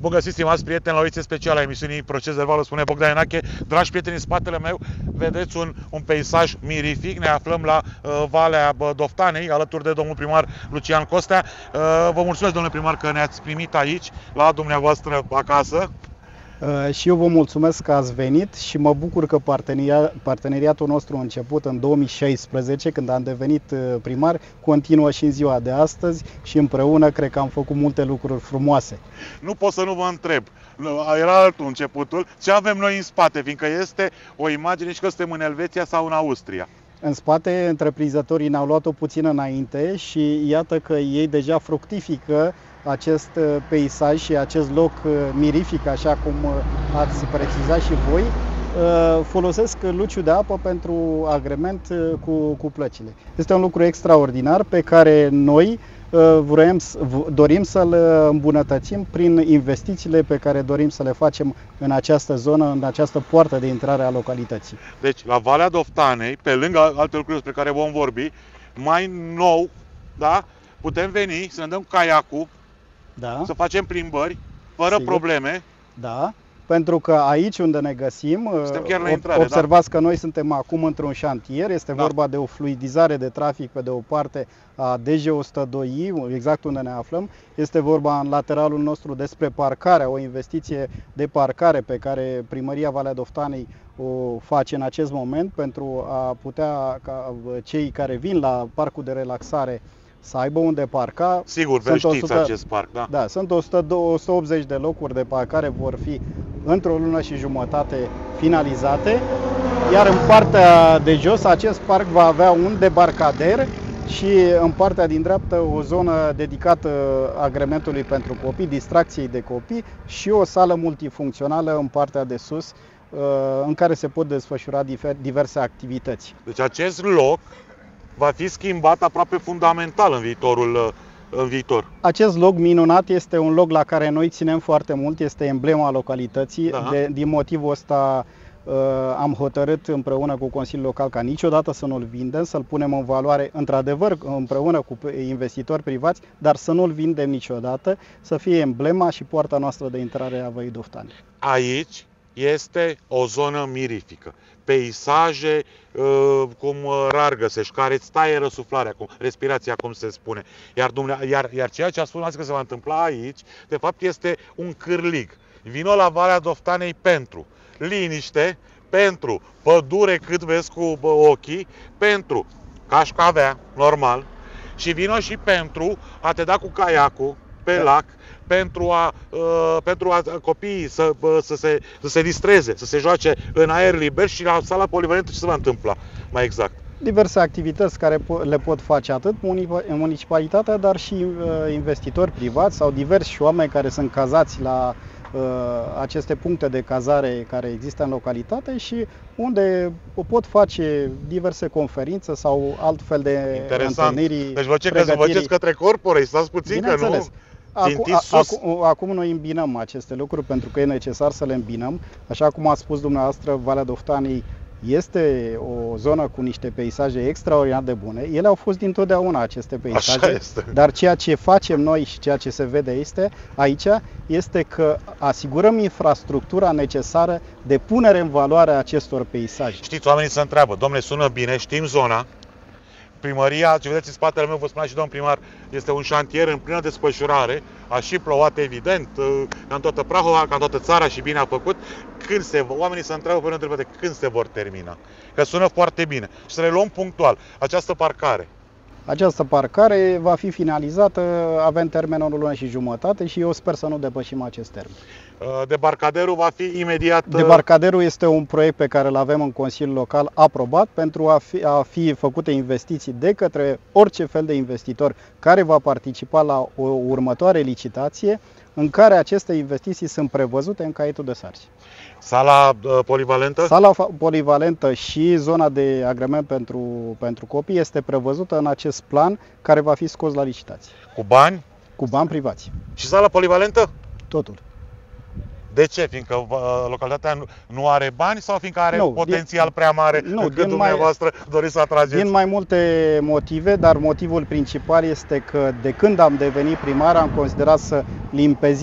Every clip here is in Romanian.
Bun găsit, stimați prieteni, la o ediție specială a emisiunii Proces Verbal, spune Bogdan Enache. Dragi prieteni, în spatele meu vedeți un peisaj mirific. Ne aflăm la Valea Doftanei, alături de domnul primar Lucian Costea. Vă mulțumesc, domnule primar, că ne-ați primit aici, la dumneavoastră acasă. Și eu vă mulțumesc că ați venit și mă bucur că parteneriatul nostru a început în 2016, când am devenit primar, continuă și în ziua de astăzi și împreună cred că am făcut multe lucruri frumoase. Nu pot să nu vă întreb, era altul începutul, ce avem noi în spate, fiindcă este o imagine și că suntem în Elveția sau în Austria. În spate, întreprinzătorii ne-au luat-o puțin înainte și iată că ei deja fructifică acest peisaj și acest loc mirific, așa cum ați precizat și voi. Folosesc luciul de apă pentru agrement cu plăcile. Este un lucru extraordinar pe care noi dorim să-l îmbunătățim prin investițiile pe care dorim să le facem în această zonă, în această poartă de intrare a localității. Deci, la Valea Doftanei, pe lângă alte lucruri despre care vom vorbi, mai nou, da, putem veni să ne dăm caiacul, da, să facem plimbări, fără probleme. Da, pentru că aici unde ne găsim, chiar la intrare, observați că noi suntem acum într-un șantier, este vorba de o fluidizare de trafic pe de o parte a DG102I, exact unde ne aflăm. Este vorba în lateralul nostru despre parcarea, o investiție de parcare pe care Primăria Valea Doftanei o face în acest moment pentru a putea ca cei care vin la parcul de relaxare să aibă unde parca. Sigur, știți acest parc, da? Da, sunt 180 de locuri de parcare, vor fi într-o lună și jumătate finalizate, iar în partea de jos acest parc va avea un debarcader și în partea din dreapta o zonă dedicată agrementului pentru copii, distracției de copii și o sală multifuncțională în partea de sus în care se pot desfășura diverse activități. Deci acest loc va fi schimbat aproape fundamental în viitor. Acest loc minunat este un loc la care noi ținem foarte mult, este emblema localității. Da. Din motivul ăsta am hotărât împreună cu Consiliul Local ca niciodată să nu-l vindem, să-l punem în valoare într-adevăr împreună cu investitori privați, dar să nu-l vindem niciodată, să fie emblema și poarta noastră de intrare a Văii Doftanei. Aici este o zonă mirifică. Peisaje cum rar găsești, care îți taie răsuflarea, respirația, cum se spune. Iar ceea ce a spus că se va întâmpla aici, de fapt este un cârlig. Vino la Valea Doftanei pentru liniște, pentru pădure cât vezi cu ochii, pentru cașcavea, normal, și vino și pentru a te da cu caiacul pe lac, pentru a copiii să se distreze, să se joace în aer liber și la sala polivalentă ce se va întâmpla mai exact? Diverse activități care le pot face atât municipalitatea, dar și investitori privați sau diversi oameni care sunt cazați la aceste puncte de cazare care există în localitate și unde pot face diverse conferințe sau altfel de întâlniri. Deci vă cer să vă ceți către corpore, stați puțin că nu... Acum noi îmbinăm aceste lucruri pentru că e necesar să le îmbinăm. Așa cum a spus dumneavoastră, Valea Doftanei este o zonă cu niște peisaje extraordinar de bune. Ele au fost dintotdeauna aceste peisaje, dar ceea ce facem noi și ceea ce se vede aici este că asigurăm infrastructura necesară de punere în valoare a acestor peisaje. Știți, oamenii se întreabă, dom'le, sună bine, știm zona. Primăria, ce vedeți în spatele meu, vă spunea și domnul primar, este un șantier în plină desfășurare, a și plouat evident, ca în toată Prahova, ca în toată țara și bine a făcut. Oamenii se întreabă până de când se vor termina, că sună foarte bine. Și să le luăm punctual, această parcare. Această parcare va fi finalizată, avem termenul o lună și jumătate și eu sper să nu depășim acest termen. Debarcaderul va fi imediat... Debarcaderul este un proiect pe care îl avem în Consiliul Local aprobat pentru a fi făcute investiții de către orice fel de investitor care va participa la o următoare licitație în care aceste investiții sunt prevăzute în caietul de sarcini. Sala polivalentă? Sala polivalentă și zona de agrement pentru copii este prevăzută în acest plan care va fi scos la licitație. Cu bani? Cu bani privați. Și sala polivalentă? Totul. De ce? Fiindcă localitatea nu are bani sau fiindcă are potențial prea mare încât dumneavoastră doriți să atrageți? Din mai multe motive, dar motivul principal este că de când am devenit primar am considerat să limpezim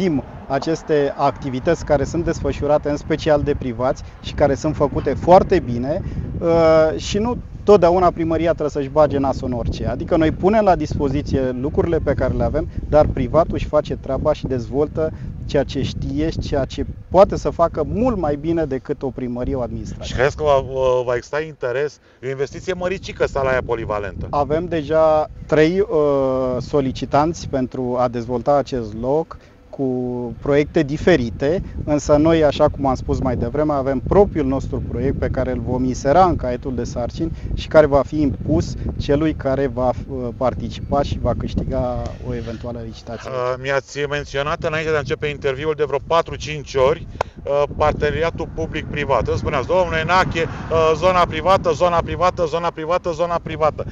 aceste activități care sunt desfășurate în special de privați și care sunt făcute foarte bine și nu totdeauna primăria trebuie să-și bage nasul în orice. Adică noi punem la dispoziție lucrurile pe care le avem, dar privatul își face treaba și dezvoltă ceea ce știe și ceea ce poate să facă mult mai bine decât o primărie, o administrație. Și crezi că va exista interes? E o investiție măricică sala aia polivalentă. Avem deja 3 solicitanți pentru a dezvolta acest loc cu proiecte diferite, însă noi, așa cum am spus mai devreme, avem propriul nostru proiect pe care îl vom insera în caietul de sarcini și care va fi impus celui care va participa și va câștiga o eventuală licitație. Mi-ați menționat înainte de a începe interviul de vreo 4-5 ori parteneriatul public-privat. Îmi spuneați, domnule Nache, zona privată, zona privată, zona privată, zona privată.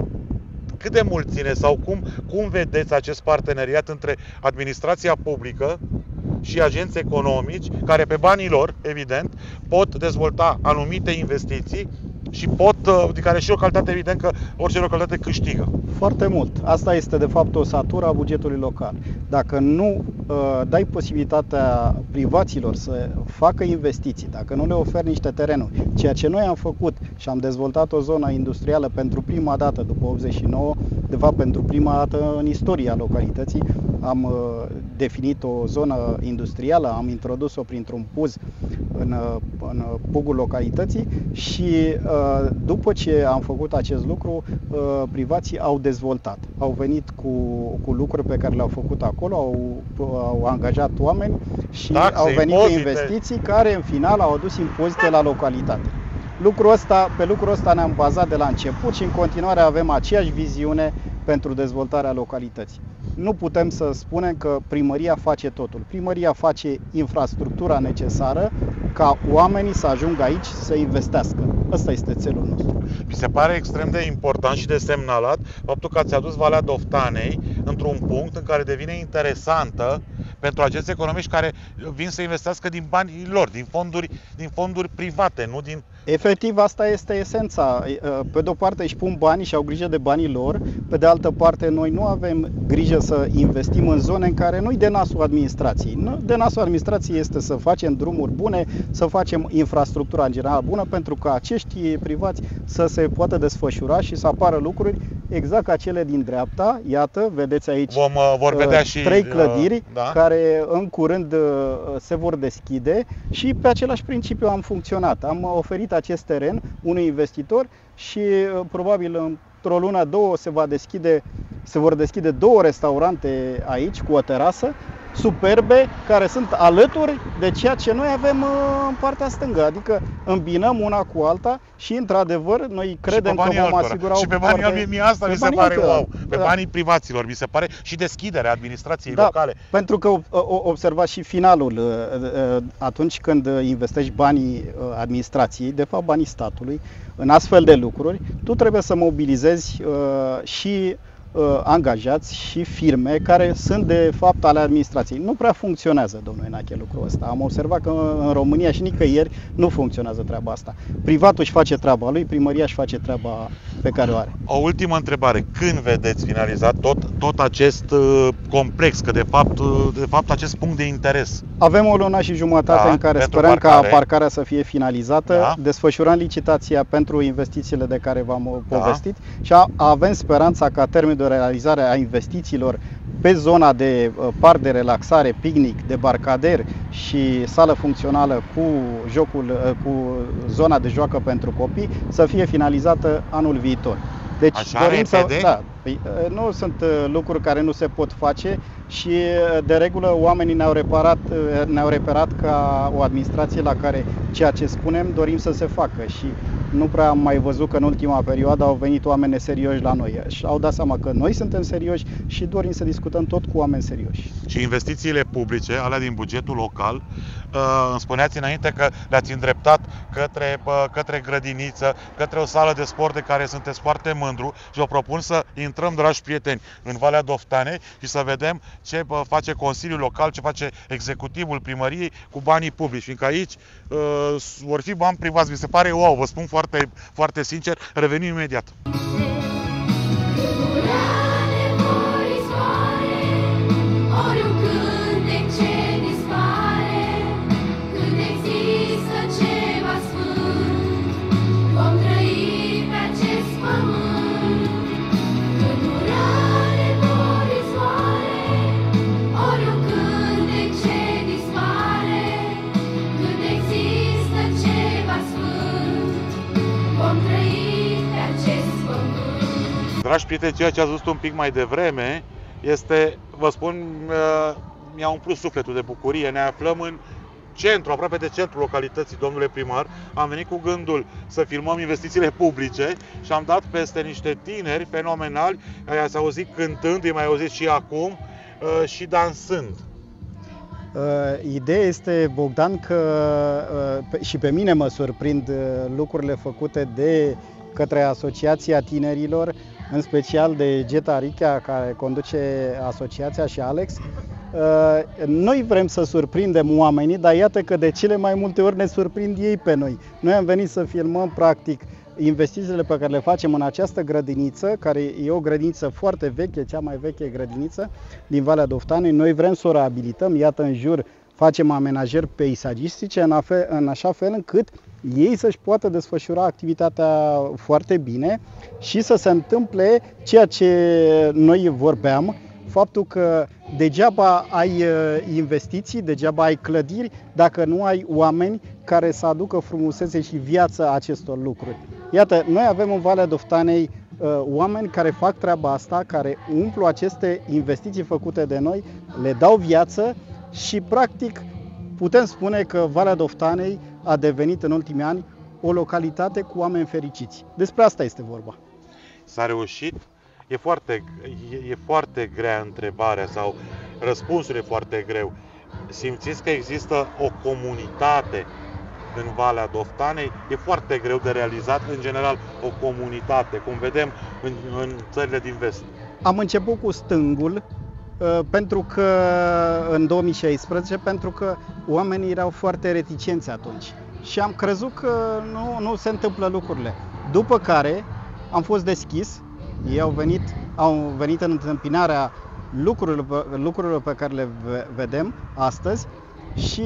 Cât de mult ține sau cum vedeți acest parteneriat între administrația publică și agenți economici care pe banii lor, evident, pot dezvolta anumite investiții și de care și localitatea, evident că orice localitate câștigă? Foarte mult. Asta este de fapt o satură a bugetului local. Dacă nu dai posibilitatea privaților să facă investiții, dacă nu le oferi niște terenuri, ceea ce noi am făcut și am dezvoltat o zonă industrială pentru prima dată după 89, de fapt pentru prima dată în istoria localității, am definit o zonă industrială, am introdus-o printr-un puz în pugul localității și după ce am făcut acest lucru, privații au dezvoltat. Au venit cu lucruri pe care le-au făcut acolo, au angajat oameni și au venit cu investiții care în final au adus impozite la localitate. Pe lucrul ăsta ne-am bazat de la început și în continuare avem aceeași viziune pentru dezvoltarea localității. Nu putem să spunem că primăria face totul. Primăria face infrastructura necesară ca oamenii să ajungă aici să investească. Ăsta este țelul nostru. Mi se pare extrem de important și de semnalat faptul că ați adus Valea Doftanei într-un punct în care devine interesantă pentru agenți economici care vin să investească din banii lor, din fonduri private, nu din... Efectiv, asta este esența. Pe de o parte își pun banii și au grijă de banii lor, pe de altă parte noi nu avem grijă să investim în zone în care nu-i de nasul administrației. De nasul administrației este să facem drumuri bune, să facem infrastructura în general bună, pentru că acești privați să se poată desfășura și să apară lucruri exact ca cele din dreapta. Iată, vedeți aici vor vedea și 3 clădiri care în curând se vor deschide și pe același principiu am funcționat. Am oferit acest teren unui investitor și probabil într-o lună, 2 se vor deschide 2 restaurante aici cu o terasă superbe care sunt alături de ceea ce noi avem în partea stângă. Adică îmbinăm una cu alta și într-adevăr noi credem că vom asigura și pe banii altora. Mie asta mi se pare wow. Pe banii privaților mi se pare și deschiderea administrației locale. Pentru că observați și finalul. Atunci când investești banii administrației, de fapt banii statului, în astfel de lucruri, tu trebuie să mobilizezi și angajați și firme care sunt de fapt ale administrației. Nu prea funcționează, domnule Nache, lucrul ăsta. Am observat că în România și nicăieri nu funcționează treaba asta. Privatul își face treaba lui, primăria își face treaba pe care o are. O ultimă întrebare. Când vedeți finalizat tot acest complex, că de fapt acest punct de interes? Avem o lună și jumătate în care sperăm ca parcarea să fie finalizată. Desfășurăm licitația pentru investițiile de care v-am povestit și avem speranța ca termenul de realizare a investițiilor pe zona de parc de relaxare, picnic, debarcader și sală funcțională cu zona de joacă pentru copii să fie finalizată anul viitor. Deci dorim nu sunt lucruri care nu se pot face și de regulă oamenii ne-au reperat ca o administrație la care ceea ce spunem dorim să se facă și nu prea am mai văzut că în ultima perioadă au venit oameni neserioși la noi și au dat seama că noi suntem serioși și dorim să discutăm tot cu oameni serioși. Și investițiile publice, alea din bugetul local, îmi spuneați înainte că le-ați îndreptat către grădiniță, către o sală de sport de care sunteți foarte mândru și vă propun să intrăm, dragi prieteni, în Valea Doftanei și să vedem ce face Consiliul Local, ce face executivul primăriei cu banii publici, fiindcă aici vor fi bani privați. Mi se pare wow, vă spun foarte, foarte sincer, revenim imediat. Ori un cântec ce Dragi prieteni, ceea ce ați văzut un pic mai devreme este, vă spun, mi-a umplut sufletul de bucurie. Ne aflăm în centru, aproape de centrul localității, domnule primar. Am venit cu gândul să filmăm investițiile publice și am dat peste niște tineri fenomenali. I-ați auzit cântând, îi mai auziți și acum, și dansând. Ideea este, Bogdan, că și pe mine mă surprind lucrurile făcute de către Asociația Tinerilor, în special de Geta Richea, care conduce asociația, și Alex. Noi vrem să surprindem oamenii, dar iată că de cele mai multe ori ne surprind ei pe noi. Noi am venit să filmăm, practic, investițiile pe care le facem în această grădiniță, care e o grădiniță foarte veche, cea mai veche grădiniță din Valea Doftanei. Noi vrem să o reabilităm, iată, în jur facem amenajări peisagistice în așa fel încât ei să-și poată desfășura activitatea foarte bine și să se întâmple ceea ce noi vorbeam, faptul că degeaba ai investiții, degeaba ai clădiri, dacă nu ai oameni care să aducă frumusețe și viață acestor lucruri. Iată, noi avem în Valea Doftanei oameni care fac treaba asta, care umplu aceste investiții făcute de noi, le dau viață și, practic, putem spune că Valea Doftanei a devenit în ultimii ani o localitate cu oameni fericiți. Despre asta este vorba. S-a reușit? E foarte grea întrebarea sau răspunsul e foarte greu. Simțiți că există o comunitate în Valea Doftanei? E foarte greu de realizat, în general, o comunitate, cum vedem în țările din vest. Am început cu stângul, pentru că în 2016, pentru că oamenii erau foarte reticenți atunci și am crezut că nu se întâmplă lucrurile. După care am fost deschis, ei au venit în întâmpinarea lucrurilor pe care le vedem astăzi și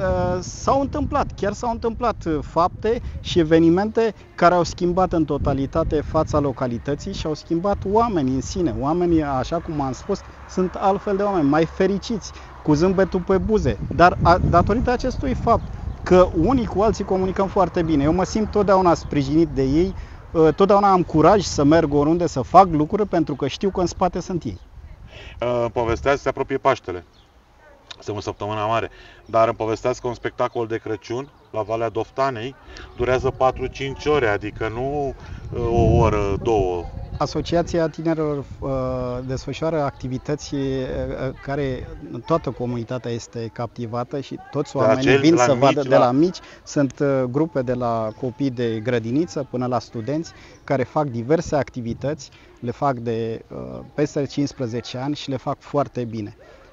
chiar s-au întâmplat fapte și evenimente care au schimbat în totalitate fața localității și au schimbat oamenii în sine. Oamenii, așa cum am spus, sunt altfel de oameni, mai fericiți, cu zâmbetul pe buze. Dar datorită acestui fapt că unii cu alții comunicăm foarte bine, eu mă simt totdeauna sprijinit de ei, totdeauna am curaj să merg oriunde, să fac lucruri, pentru că știu că în spate sunt ei. Povesteați, se apropie Paștele. Suntem în săptămâna mare, dar îmi povesteați că un spectacol de Crăciun la Valea Doftanei durează 4-5 ore, adică nu o oră, două. Asociația Tinerilor desfășoară activități care toată comunitatea este captivată și toți oamenii vin să vadă de la mici. Sunt grupe de la copii de grădiniță până la studenți care fac diverse activități, le fac de peste 15 ani și le fac foarte bine.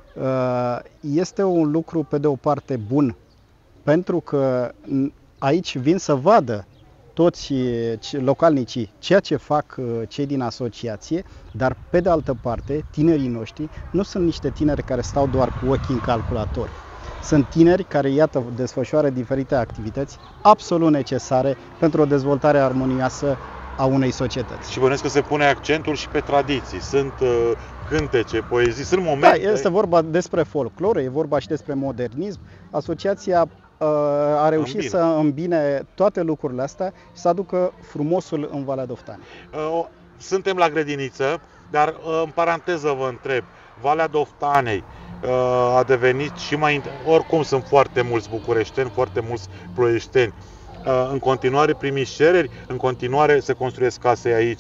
Este un lucru pe de o parte bun, pentru că aici vin să vadă toți localnicii ceea ce fac cei din asociație, dar pe de altă parte tinerii noștri nu sunt niște tineri care stau doar cu ochii în calculator. Sunt tineri care, iată, desfășoară diferite activități absolut necesare pentru o dezvoltare armonioasă a unei societăți. Și bănuiesc că se pune accentul și pe tradiții. Sunt cântece, poezii, sunt momente. Da, este vorba despre folcloră, e vorba și despre modernism. Asociația a reușit să îmbine toate lucrurile astea și să aducă frumosul în Valea Doftanei. Suntem la grădiniță, dar în paranteză vă întreb, Valea Doftanei a devenit și mai... Oricum sunt foarte mulți bucureșteni, foarte mulți ploieșteni. În continuare primiți cereri, în continuare se construiesc case aici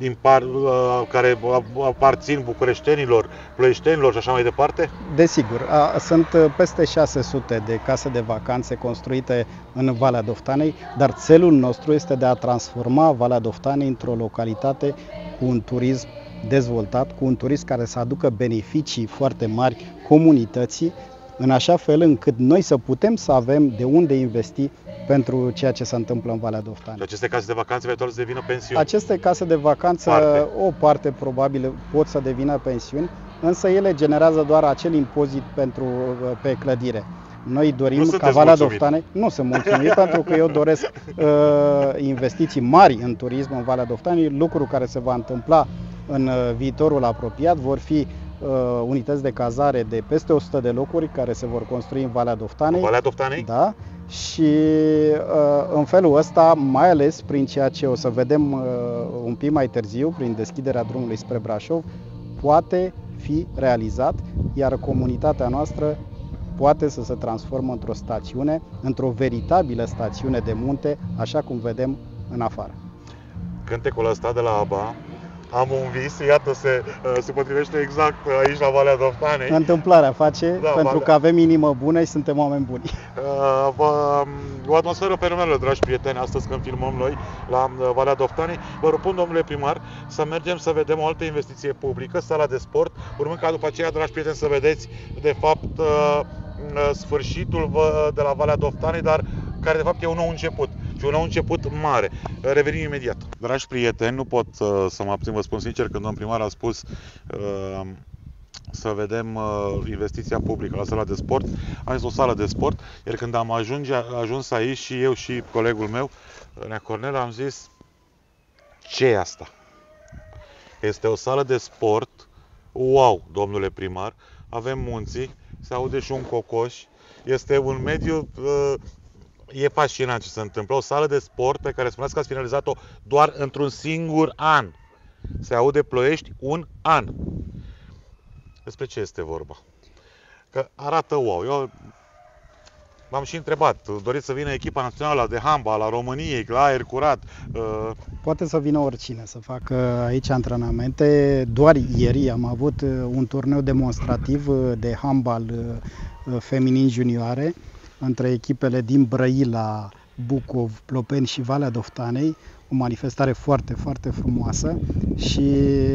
care aparțin bucureștenilor, ploieștenilor și așa mai departe? Desigur, sunt peste 600 de case de vacanțe construite în Valea Doftanei, dar țelul nostru este de a transforma Valea Doftanei într-o localitate cu un turism dezvoltat, cu un turism care să aducă beneficii foarte mari comunității, în așa fel încât noi să putem să avem de unde investi pentru ceea ce se întâmplă în Valea Doftanei. Aceste case de vacanțe eventual să devină pensiuni? Aceste case de vacanță, o parte probabil pot să devină pensiuni, însă ele generează doar acel impozit pe clădire. Noi dorim ca Valea Doftanei... Nu sunt mulțumit pentru că eu doresc investiții mari în turism în Valea Doftanei, lucru care se va întâmpla în viitorul apropiat. Vor fi unități de cazare de peste 100 de locuri care se vor construi în Valea Doftanei. Valea Doftanei? Da. Și în felul ăsta, mai ales prin ceea ce o să vedem un pic mai târziu, prin deschiderea drumului spre Brașov, poate fi realizat, iar comunitatea noastră poate să se transformă într-o stațiune, într-o veritabilă stațiune de munte, așa cum vedem în afară. Cântecul ăsta de la ABBA, Am un vis, iată, se potrivește exact aici la Valea Doftanei. Întâmplarea face, pentru că avem inimă bună și suntem oameni buni. O atmosferă fenomenală, dragi prieteni, astăzi când filmăm noi la Valea Doftanei. Vă propun, domnule primar, să mergem să vedem o altă investiție publică, sala de sport, urmând ca după aceea, dragi prieteni, să vedeți, de fapt, sfârșitul de la Valea Doftanei, dar care de fapt e un nou început. Și un nou început mare. Revenim imediat. Dragi prieteni, nu pot să mă abțin, vă spun sincer, când domnul primar a spus să vedem investiția publică la sala de sport. Am zis o sală de sport, iar când am ajuns aici și eu și colegul meu, Nea Cornel, am zis, ce e asta? Este o sală de sport, wow, domnule primar, avem munții, se aude și un cocoș, este un mediu... E fascinant ce se întâmplă. O sală de sport pe care spuneați că ați finalizat-o doar într-un singur an. Se aude Ploiești un an. Despre ce este vorba? Că arată wow. Eu m-am și întrebat, doriți să vină echipa națională de handbal a României, la aer curat? Poate să vină oricine să facă aici antrenamente. Doar ieri am avut un turneu demonstrativ de handbal feminin junioare între echipele din Brăila, Bucov, Plopeni și Valea Doftanei, o manifestare foarte, foarte frumoasă și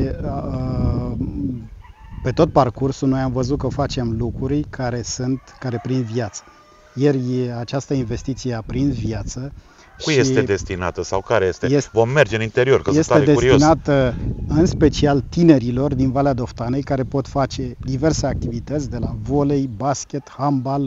pe tot parcursul noi am văzut că facem lucruri care prind viață. Ieri această investiție a prins viață. Cui este destinată sau care este? Vom merge în interior, că sunt tare curios. Este destinată în special tinerilor din Valea Doftanei care pot face diverse activități de la volei, basket, handbal.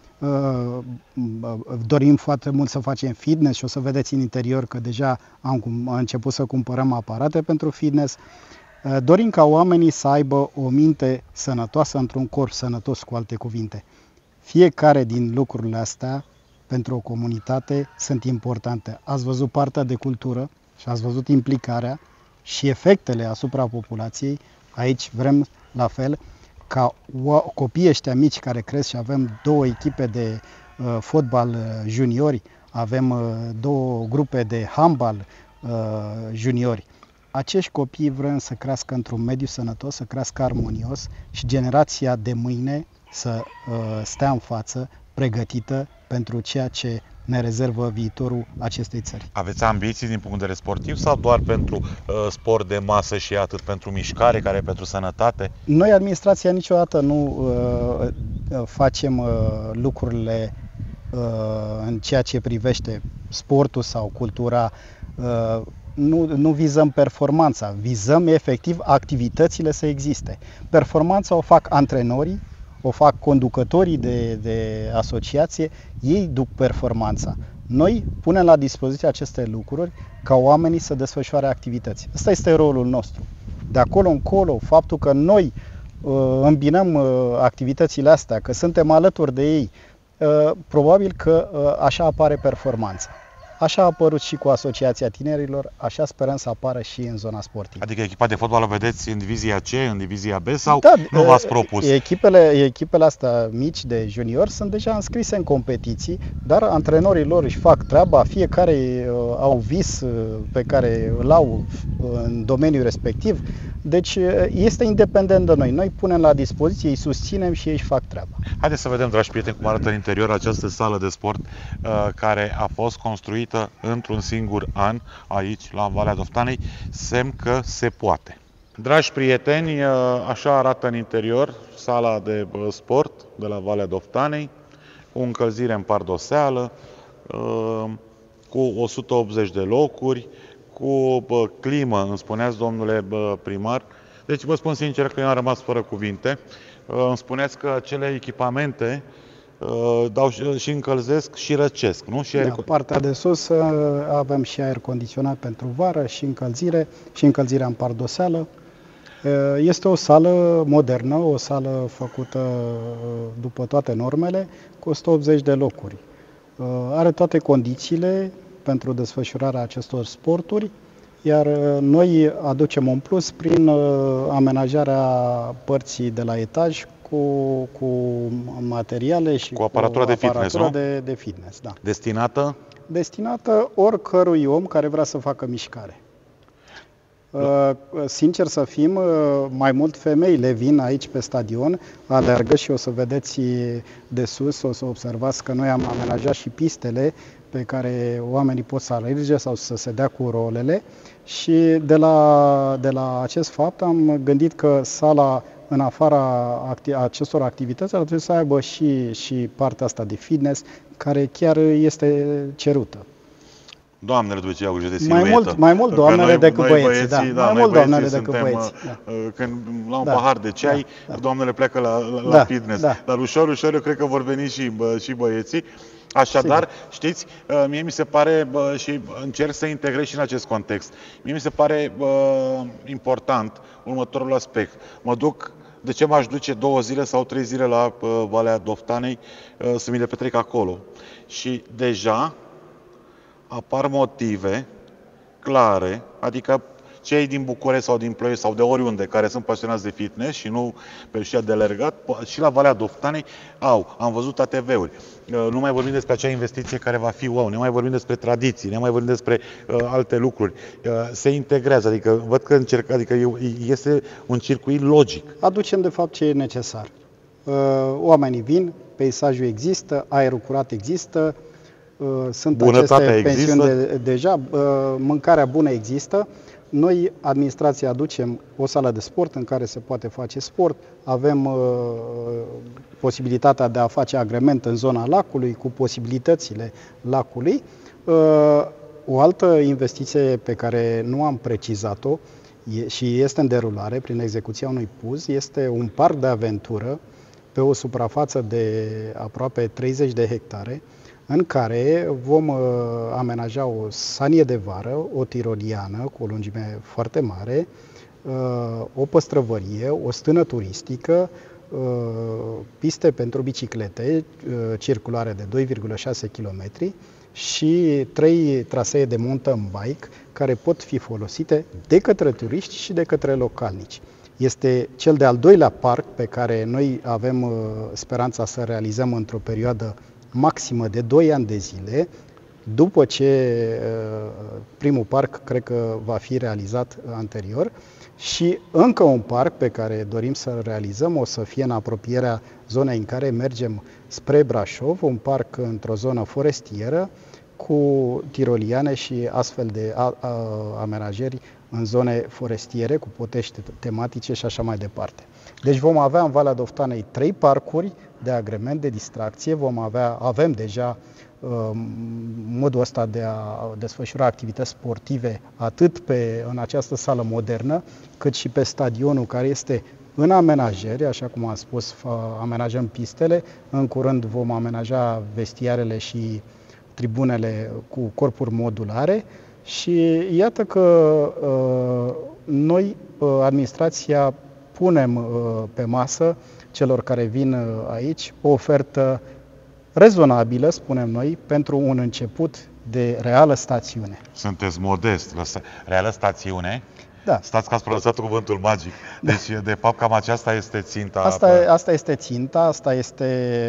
Dorim foarte mult să facem fitness și o să vedeți în interior că deja am început să cumpărăm aparate pentru fitness. Dorim ca oamenii să aibă o minte sănătoasă într-un corp sănătos, cu alte cuvinte. Fiecare din lucrurile astea pentru o comunitate sunt importante. Ați văzut partea de cultură și ați văzut implicarea și efectele asupra populației. Aici vrem la fel ca copiii ăștia mici care cresc și avem două echipe de fotbal juniori, avem două grupe de handbal juniori. Acești copii vrem să crească într-un mediu sănătos, să crească armonios și generația de mâine să stea în față, pregătită pentru ceea ce ne rezervă viitorul acestei țări. Aveți ambiții din punct de vedere sportiv sau doar pentru sport de masă și atât pentru mișcare, care pentru sănătate? Noi, administrația, niciodată nu facem lucrurile în ceea ce privește sportul sau cultura. Nu vizăm performanța, vizăm efectiv activitățile să existe. Performanța o fac antrenorii, o fac conducătorii de asociație, ei duc performanța. Noi punem la dispoziție aceste lucruri ca oamenii să desfășoare activități. Ăsta este rolul nostru. De acolo încolo, faptul că noi îmbinăm activitățile astea, că suntem alături de ei, probabil că așa apare performanța. Așa a apărut și cu Asociația Tinerilor, așa sperăm să apară și în zona sportivă. Adică echipa de fotbal o vedeți în divizia C, în divizia B sau nu v-ați propus? Echipele astea mici de juniori sunt deja înscrise în competiții, dar antrenorii lor își fac treaba, fiecare au vis pe care îl au în domeniul respectiv, deci este independent de noi. Noi punem la dispoziție, îi susținem și ei își fac treaba. Haideți să vedem, dragi prieteni, cum arată în interior această sală de sport care a fost construită într-un singur an aici, la Valea Doftanei, semn că se poate. Dragi prieteni, așa arată în interior sala de sport de la Valea Doftanei, cu încălzire în pardoseală, cu 180 de locuri, cu climă, îmi spuneați, domnule primar. Deci vă spun sincer că eu am rămas fără cuvinte. Îmi spuneați că acele echipamente dau și încălzesc și răcesc, nu? Și partea de sus avem și aer condiționat pentru vară și încălzirea în pardoseală. Este o sală modernă, o sală făcută după toate normele, cu 180 de locuri. Are toate condițiile pentru desfășurarea acestor sporturi, iar noi aducem un plus prin amenajarea părții de la etaj cu materiale și cu aparatura de fitness, nu? De fitness, da. Destinată oricărui om care vrea să facă mișcare. Sincer să fim, mai mult femeile vin aici pe stadion, alergă și o să vedeți de sus, o să observați că noi am amenajat și pistele pe care oamenii pot să alerge sau să se dea cu rolele și de la acest fapt am gândit că sala, în afara acestor activități, ar trebui să aibă și partea asta de fitness, care chiar este cerută. Doamnele după aceea de siluetă. Mai mult doamnele decât băieții, da. Mai mult doamnele decât băieții. Când la un pahar de ceai, doamnele pleacă la fitness. Dar ușor, eu cred că vor veni și băieții. Așadar, știți, mie mi se pare, și încerc să integrez și în acest context, mie mi se pare important următorul aspect. De ce m-aș duce 2 zile sau 3 zile la Valea Doftanei să mi le petrec acolo? Și deja apar motive clare, adică cei din București sau din Ploiești sau de oriunde care sunt pasionați de fitness și nu pe știa de alergat, și la Valea Doftanei am văzut ATV-uri. Nu mai vorbim despre acea investiție care va fi wow, nu mai vorbim despre tradiții, nu mai vorbim despre alte lucruri. Se integrează, adică văd că este un circuit logic. Aducem de fapt ce e necesar. Oamenii vin, peisajul există, aerul curat există, sunt bunătatea aceste pensiuni deja, mâncarea bună există. Noi, administrația, aducem o sală de sport în care se poate face sport, avem posibilitatea de a face agrement în zona lacului, cu posibilitățile lacului. O altă investiție pe care nu am precizat-o și este în derulare prin execuția unui PUZ, este un parc de aventură pe o suprafață de aproape 30 de hectare, în care vom amenaja o sanie de vară, o tiroliană cu o lungime foarte mare, o păstrăvărie, o stână turistică, piste pentru biciclete circulare de 2,6 km și 3 trasee de mountain bike care pot fi folosite de către turiști și de către localnici. Este cel de-al doilea parc pe care noi avem speranța să realizăm într-o perioadă maximă de 2 ani de zile, după ce primul parc cred că va fi realizat anterior, și încă un parc pe care dorim să-l realizăm o să fie în apropierea zonei în care mergem spre Brașov, un parc într-o zonă forestieră cu tiroliane și astfel de amenajări în zone forestiere cu potești tematice și așa mai departe. Deci vom avea în Valea Doftanei 3 parcuri de agrement, de distracție, avem deja modul ăsta de a desfășura activități sportive atât în această sală modernă, cât și pe stadionul care este în amenajări, așa cum am spus, amenajăm pistele, în curând vom amenaja vestiarele și tribunele cu corpuri modulare și iată că noi, administrația, punem pe masă celor care vin aici o ofertă rezonabilă, spunem noi, pentru un început de reală stațiune. Sunteți modest. Reală stațiune? Da. Stați că ați pronunțat cuvântul magic. Deci, de fapt, cam aceasta este ținta. Asta este ținta, asta este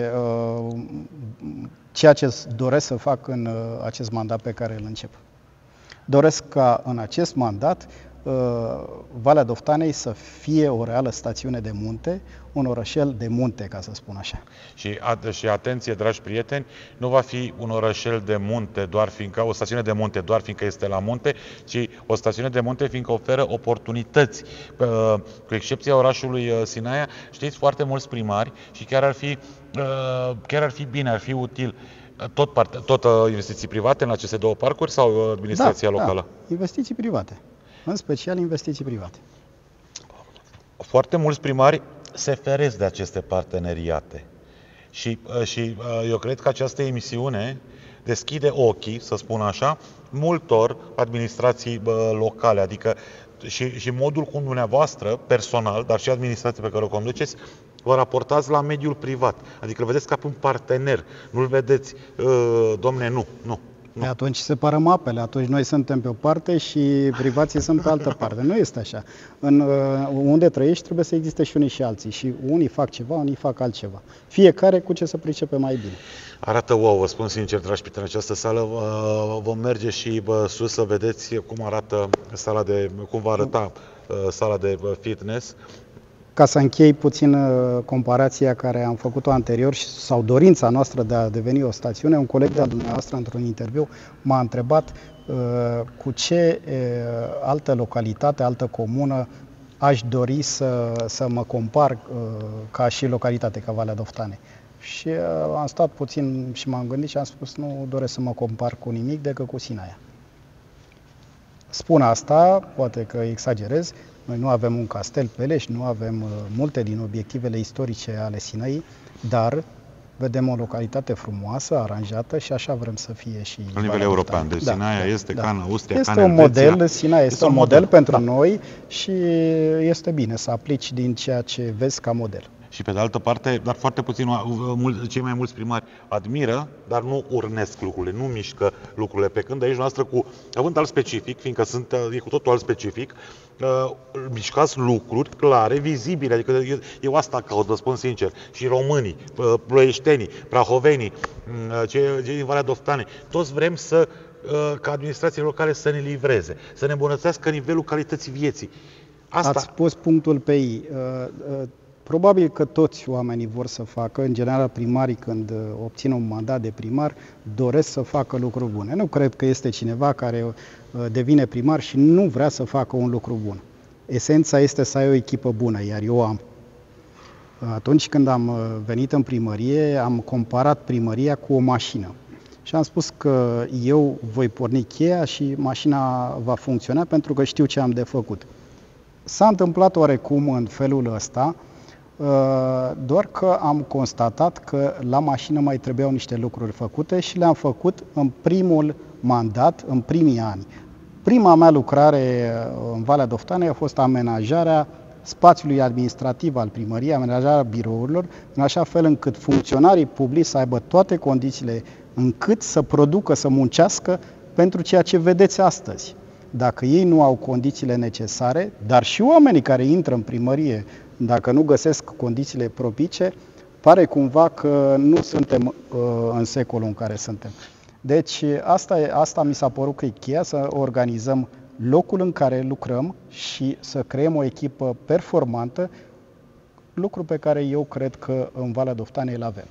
ceea ce doresc să fac în acest mandat pe care îl încep. Doresc ca în acest mandat Valea Doftanei să fie o reală stațiune de munte, un orășel de munte, ca să spun așa. Și atenție, dragi prieteni, nu va fi un orășel de munte doar fiindcă, o stațiune de munte doar fiindcă este la munte, ci o stațiune de munte fiindcă oferă oportunități. Cu excepția orașului Sinaia, știți, foarte mulți primari și chiar ar fi bine, ar fi util. Tot investiții private în aceste 2 parcuri sau administrația locală? Da, investiții private. În special investiții private. Foarte mulți primari se feresc de aceste parteneriate. Și eu cred că această emisiune deschide ochii, să spun așa, multor administrații locale. Adică și modul cum dumneavoastră, personal, dar și administrația pe care o conduceți, vă raportați la mediul privat. Adică îl vedeți ca pe un partener. Nu-l vedeți, domne, nu. Atunci separăm apele, atunci noi suntem pe o parte și privații sunt pe altă parte. Nu este așa. Unde trăiești trebuie să existe și unii și alții. Și unii fac ceva, unii fac altceva. Fiecare cu ce se pricepe mai bine. Arată wow, vă spun sincer, dragi prieteni, în această sală. Vom merge și sus să vedeți cum arată cum va arăta sala de fitness. Ca să închei puțin comparația care am făcut-o anterior sau dorința noastră de a deveni o stațiune, un coleg de-al dumneavoastră într-un interviu m-a întrebat cu ce altă localitate, altă comună aș dori să mă compar ca și localitate, ca Valea Doftanei. Și am stat puțin și m-am gândit și am spus nu doresc să mă compar cu nimic decât cu Sinaia. Spun asta, poate că exagerez, noi nu avem un castel pe Leș, nu avem multe din obiectivele istorice ale Sinaiei, dar vedem o localitate frumoasă, aranjată și așa vrem să fie și la nivel european. Deci Sinaia este ca în Austria, este ca în un model, Sinaia este un model pentru noi și este bine să aplici din ceea ce vezi ca model. Și pe de altă parte, dar foarte puțin, cei mai mulți primari admiră, dar nu urnesc lucrurile, nu mișcă lucrurile. Pe când aici noastră, având alt specific, fiindcă e cu totul alt specific, mișcați lucruri clare, vizibile. Adică eu asta caut, vă spun sincer. Și românii, ploieștenii, prahovenii, cei din Valea Doftanei, toți vrem ca administrațiile locale să ne livreze, să ne îmbunătățească nivelul calității vieții. Ați pus punctul pe ei. Probabil că toți oamenii vor să facă, în general primarii când obțin un mandat de primar, doresc să facă lucruri bune. Nu cred că este cineva care devine primar și nu vrea să facă un lucru bun. Esența este să ai o echipă bună, iar eu am. Atunci când am venit în primărie, am comparat primăria cu o mașină. Și am spus că eu voi porni cheia și mașina va funcționa pentru că știu ce am de făcut. S-a întâmplat oarecum în felul ăsta, doar că am constatat că la mașină mai trebuiau niște lucruri făcute și le-am făcut în primul mandat, în primii ani. Prima mea lucrare în Valea Doftanei a fost amenajarea spațiului administrativ al primăriei, amenajarea birourilor, în așa fel încât funcționarii publici să aibă toate condițiile încât să producă, să muncească pentru ceea ce vedeți astăzi. Dacă ei nu au condițiile necesare, dar și oamenii care intră în primărie, dacă nu găsesc condițiile propice, pare cumva că nu suntem în secolul în care suntem. Deci asta mi s-a părut că e cheia, să organizăm locul în care lucrăm și să creăm o echipă performantă, lucru pe care eu cred că în Valea Doftanei îl avem.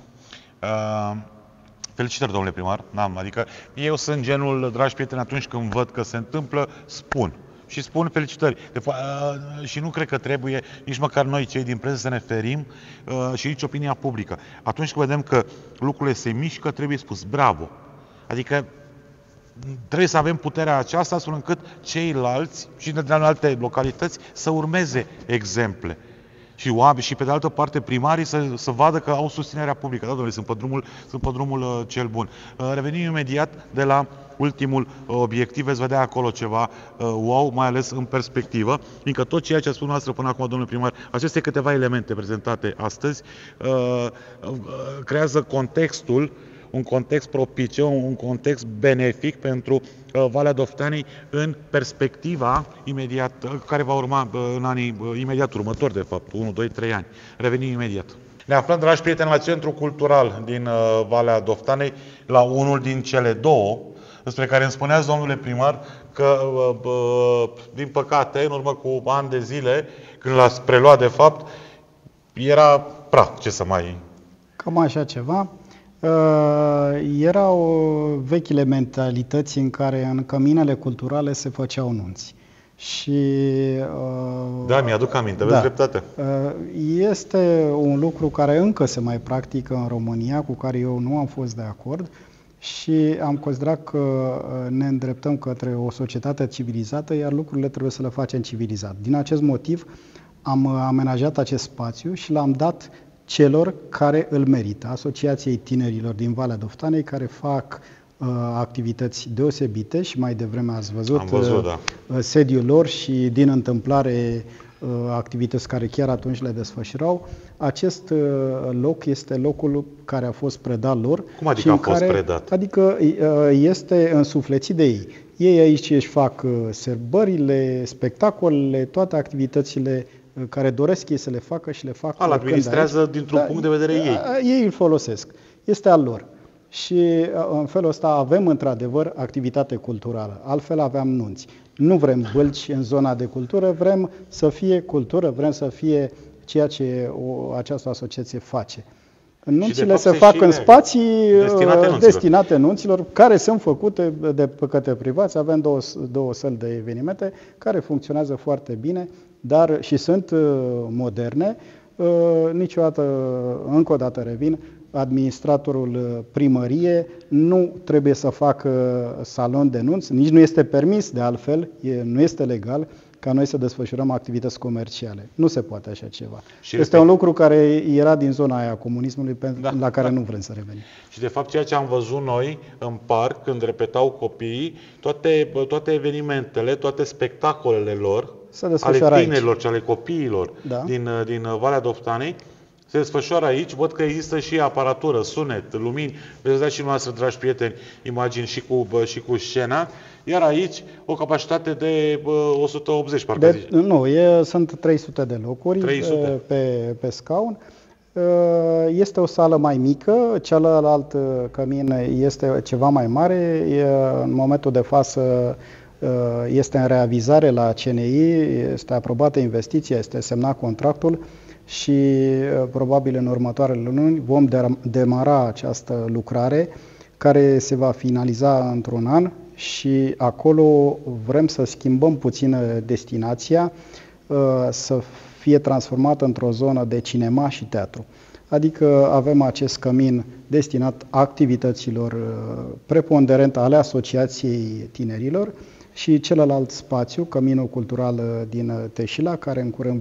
Felicitări, domnule primar. Adică eu sunt genul, dragi prieteni, atunci când văd că se întâmplă, spun. Și spun felicitări. Și nu cred că trebuie nici măcar noi, cei din presă, să ne ferim și nici opinia publică. Atunci când vedem că lucrurile se mișcă, trebuie spus bravo. Adică trebuie să avem puterea aceasta astfel încât ceilalți și din alte localități să urmeze exemple. Și pe de altă parte primarii să vadă că au susținerea publică. Da, domnule, sunt pe drumul cel bun. Revenim imediat de la ultimul obiectiv, veți vedea acolo ceva wow, mai ales în perspectivă, fiindcă tot ceea ce a spus noastră până acum, domnule primar, aceste câteva elemente prezentate astăzi creează un context propice, un context benefic pentru Valea Doftanei în perspectiva imediat, care va urma în anii imediat următori, de fapt, 1, 2, 3 ani. Revenim imediat. Ne aflăm, dragi prieteni, la Centrul Cultural din Valea Doftanei, la unul din cele două, despre care îmi spuneați, domnule primar, că, din păcate, în urmă cu ani de zile, când l-ați preluat, de fapt, era praf, ce să mai... Cam așa ceva. Erau vechile mentalități în care în căminele culturale se făceau nunți. Și, da, mi-aduc aminte, aveți dreptate. Este un lucru care încă se mai practică în România, cu care eu nu am fost de acord și am considerat că ne îndreptăm către o societate civilizată, iar lucrurile trebuie să le facem civilizat. Din acest motiv am amenajat acest spațiu și l-am dat celor care îl merită, Asociației Tinerilor din Valea Doftanei, care fac activități deosebite și mai devreme ați văzut, da, sediul lor și din întâmplare activități care chiar atunci le desfășurau. Acest loc este locul care a fost predat lor. Cum adică a fost predat? Adică este însuflețit de ei. Ei aici își fac sărbările, spectacolele, toate activitățile care doresc ei să le facă și le fac. Îl administrează dintr-un punct de vedere ei. Ei îl folosesc. Este al lor. Și în felul ăsta avem într-adevăr activitate culturală. Altfel aveam nunți. Nu vrem bălci în zona de cultură, vrem să fie cultură, vrem să fie ceea ce această asociație face. Nunțile se fac în spații destinate nunților, care sunt făcute de către privați. Avem două săli de evenimente care funcționează foarte bine, dar și sunt moderne. Niciodată, încă o dată revin, administratorul primărie nu trebuie să facă salon de nunți, nici nu este permis de altfel, nu este legal ca noi să desfășurăm activități comerciale. Nu se poate așa ceva. Este un lucru care era din zona aia comunismului, la care nu vrem să revenim. Și de fapt ceea ce am văzut noi în parc, când repetau copiii, toate evenimentele, toate spectacolele lor, ale tinerilor și ale copiilor din Valea Doftanei, se desfășoară aici. Văd că există și aparatură, sunet, lumini. Veți da și noastră, dragi prieteni, imagini și cu scena. Iar aici o capacitate de 180, parcă zice. Nu, sunt 300 de locuri 300. Pe scaun. Este o sală mai mică, celălalt cămin este ceva mai mare. În momentul de față este în reavizare la CNI, este aprobată investiția, este semnat contractul și probabil în următoarele luni vom demara această lucrare care se va finaliza într-un an și acolo vrem să schimbăm puțin destinația, să fie transformată într-o zonă de cinema și teatru. Adică avem acest cămin destinat activităților preponderente ale Asociației Tinerilor și celălalt spațiu, Căminul Cultural din Teșila, care în curând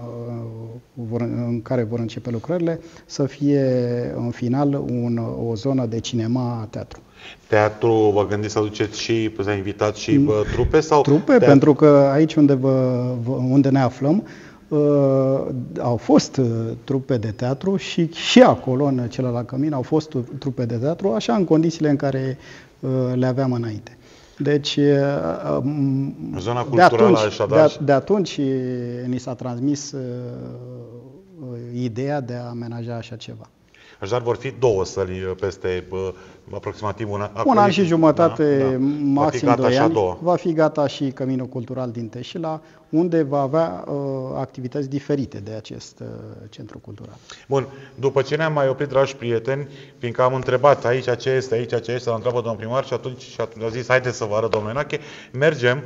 în care vor începe lucrările, să fie în final o zonă de cinema-teatru. Teatru, vă gândiți să aduceți și, să invitați și trupe? Sau trupe, pentru că aici unde ne aflăm, au fost trupe de teatru și acolo, în celălalt cămin, au fost trupe de teatru, așa în condițiile în care le aveam înainte. Deci, zona culturală, de atunci ni s-a transmis ideea de a amenaja așa ceva. Așadar vor fi două săli peste aproximativ un an și jumătate, maxim 2 ani. Va fi gata și Căminul Cultural din Teșila, unde va avea activități diferite de acest centru cultural. Bun, după ce ne-am mai oprit, dragi prieteni, fiindcă am întrebat aici ce este, l-a întrebat domnul primar și atunci a zis, haideți să vă arăt, domnule Nache, mergem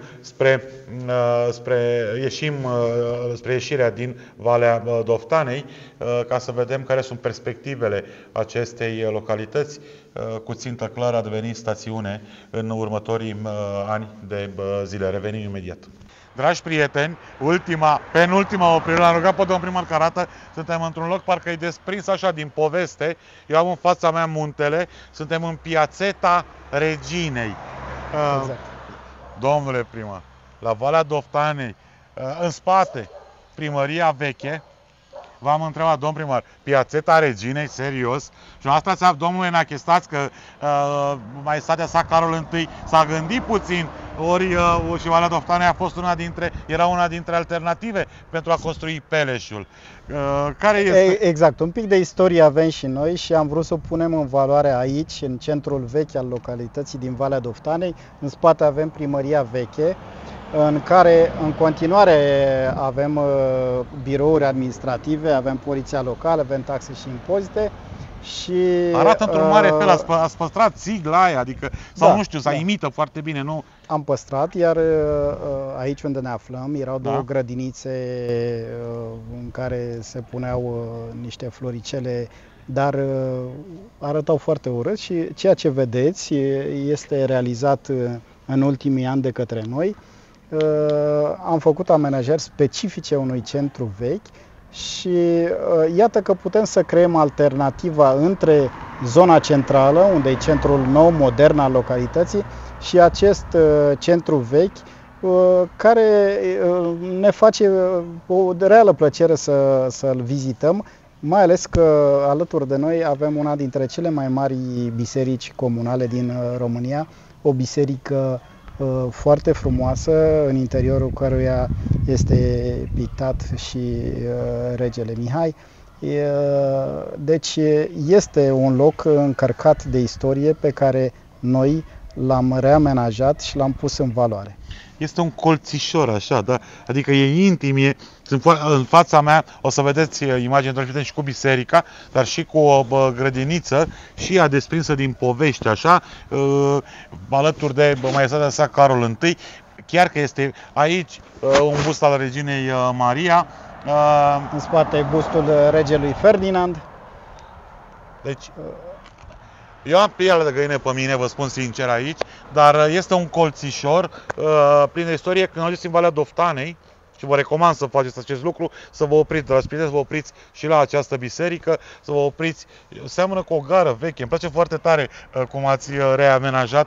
spre ieșirea din Valea Doftanei, ca să vedem care sunt perspectivele acestei localități, cu țintă clară a deveni stațiune în următorii ani de zile. Revenim imediat. Dragi prieteni, penultima oprire, l-am rugat pe domnul primar că arată, suntem într-un loc parcă e desprins așa din poveste. Eu am în fața mea muntele, suntem în Piațeta Reginei. Exact. Domnule primar, la Valea Doftanei, în spate, primăria veche. V-am întrebat, domn primar, Piațeta Reginei, serios? Și asta, domnule Nache, stați că maestatea sa Carol I s-a gândit puțin, și Valea Doftanei era una dintre alternative pentru a construi Peleșul. Care este? Exact, un pic de istorie avem și noi și am vrut să o punem în valoare aici, în centrul vechi al localității din Valea Doftanei. În spate avem primăria veche, în care în continuare avem birouri administrative, avem poliția locală, avem taxe și impozite. Și arată într-un mare fel, ați păstrat sigla aia, adică, sau nu știu, imită foarte bine, nu? Am păstrat, iar aici unde ne aflăm erau două grădinițe în care se puneau niște floricele, dar arătau foarte urât și ceea ce vedeți este realizat în ultimii ani de către noi. Am făcut amenajări specifice unui centru vechi, și iată că putem să creăm alternativa între zona centrală, unde e centrul nou, modern al localității, și acest centru vechi, care ne face o reală plăcere să-l vizităm, mai ales că alături de noi avem una dintre cele mai mari biserici comunale din România, o biserică foarte frumoasă, în interiorul căruia este pictat și regele Mihai. Deci este un loc încărcat de istorie pe care noi l-am reamenajat și l-am pus în valoare. Este un colțișor așa, da? Adică e intim, în fața mea o să vedeți imagini transmitente și cu biserica, dar și cu o grădiniță și ea desprinsă din povești, așa, alături de Maestatea sa Carol I. Chiar că este aici un bust al reginei Maria. În spate e bustul regelui Ferdinand. Deci, eu am pielea de găină pe mine, vă spun sincer aici, dar este un colțișor plin de istorie. Când ajungeți în Valea Doftanei, și vă recomand să faceți acest lucru, să vă opriți, dragi prieteni, să vă opriți și la această biserică, să vă opriți. Seamănă cu o gară veche. Îmi place foarte tare cum ați reamenajat,